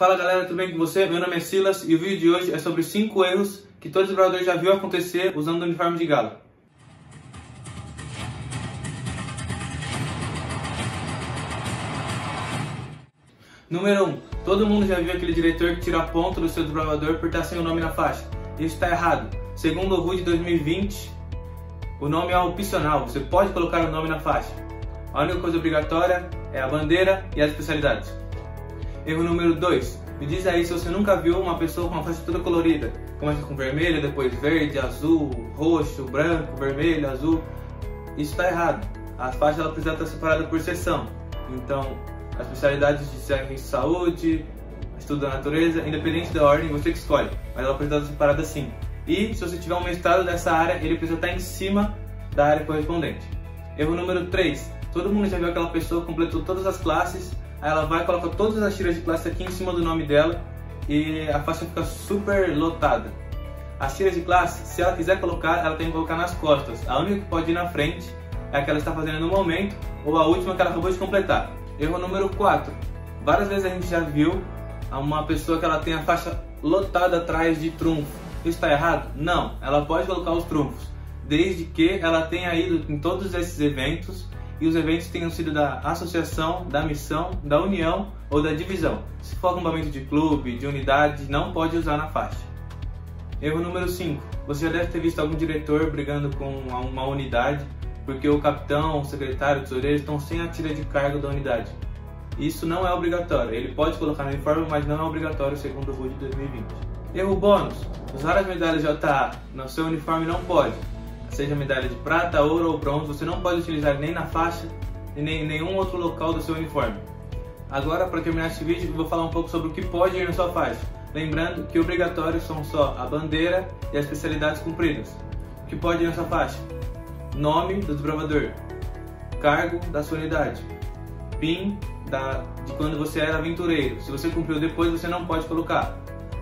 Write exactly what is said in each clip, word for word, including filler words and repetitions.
Fala galera, tudo bem com você? Meu nome é Silas e o vídeo de hoje é sobre cinco erros que todo desbravador já viu acontecer usando o uniforme de galo. Número um. Todo mundo já viu aquele diretor que tira ponto do seu desbravador por estar sem o nome na faixa. Isso está errado. Segundo o R U de dois mil e vinte, o nome é opcional, você pode colocar o nome na faixa. A única coisa obrigatória é a bandeira e as especialidades. Erro número dois. Me diz aí se você nunca viu uma pessoa com uma faixa toda colorida. Começa com vermelho, depois verde, azul, roxo, branco, vermelho, azul. Isso está errado. A faixa ela precisa estar separada por seção. Então, as especialidades de ciência e saúde, estudo da natureza, independente da ordem, você que escolhe. Mas ela precisa estar separada sim. E se você tiver um mestrado dessa área, ele precisa estar em cima da área correspondente. Erro número três. Todo mundo já viu aquela pessoa que completou todas as classes. Aí ela vai e coloca todas as tiras de classe aqui em cima do nome dela e a faixa fica super lotada. As tiras de classe, se ela quiser colocar, ela tem que colocar nas costas. A única que pode ir na frente é a que ela está fazendo no momento ou a última que ela acabou de completar. Erro número quatro. Várias vezes a gente já viu uma pessoa que ela tem a faixa lotada atrás de trunfo. Isso está errado? Não, ela pode colocar os trunfos, desde que ela tenha ido em todos esses eventos e os eventos tenham sido da associação, da missão, da união ou da divisão. Se for acampamento de clube, de unidade, não pode usar na faixa. Erro número cinco. Você já deve ter visto algum diretor brigando com uma unidade porque o capitão, o secretário, o tesoureiro estão sem a tira de cargo da unidade. Isso não é obrigatório. Ele pode colocar no uniforme, mas não é obrigatório segundo o R U de dois mil e vinte. Erro bônus. Usar as medalhas J A no seu uniforme não pode. Seja medalha de prata, ouro ou bronze, você não pode utilizar nem na faixa e nem em nenhum outro local do seu uniforme. Agora, para terminar este vídeo, eu vou falar um pouco sobre o que pode ir na sua faixa. Lembrando que obrigatórios são só a bandeira e as especialidades cumpridas. O que pode ir na sua faixa? Nome do desbravador, cargo da sua unidade, P I N da, de quando você era aventureiro. Se você cumpriu depois, você não pode colocar.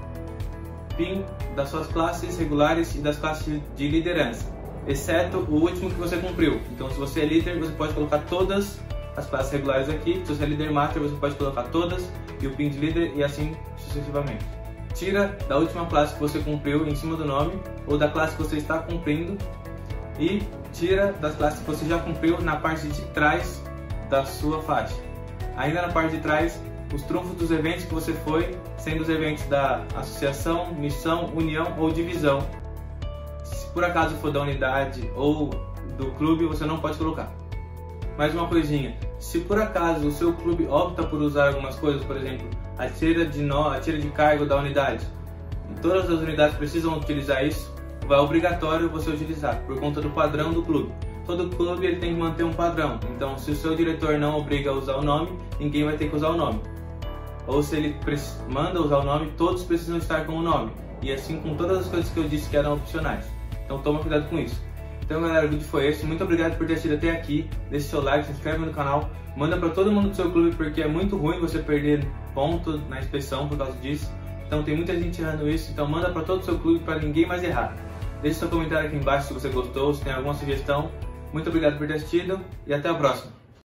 P I N das suas classes regulares e das classes de liderança, exceto o último que você cumpriu. Então, se você é líder, você pode colocar todas as classes regulares aqui. Se você é líder master, você pode colocar todas e o P I N de líder e assim sucessivamente. Tira da última classe que você cumpriu em cima do nome ou da classe que você está cumprindo e tira das classes que você já cumpriu na parte de trás da sua faixa. Ainda na parte de trás, os trunfos dos eventos que você foi, sendo os eventos da associação, missão, união ou divisão. Se por acaso for da unidade ou do clube, você não pode colocar. Mais uma coisinha, se por acaso o seu clube opta por usar algumas coisas, por exemplo, a tira de nó, a tira de cargo da unidade, e todas as unidades precisam utilizar isso, vai obrigatório você utilizar, por conta do padrão do clube. Todo clube ele tem que manter um padrão, então se o seu diretor não obriga a usar o nome, ninguém vai ter que usar o nome. Ou se ele manda usar o nome, todos precisam estar com o nome. E assim com todas as coisas que eu disse que eram opcionais. Então toma cuidado com isso. Então galera, o vídeo foi esse. Muito obrigado por ter assistido até aqui. Deixe seu like, se inscreve no canal. Manda para todo mundo do seu clube, porque é muito ruim você perder ponto na inspeção por causa disso. Então tem muita gente errando isso. Então manda para todo o seu clube para ninguém mais errar. Deixe seu comentário aqui embaixo se você gostou, se tem alguma sugestão. Muito obrigado por ter assistido e até a próxima.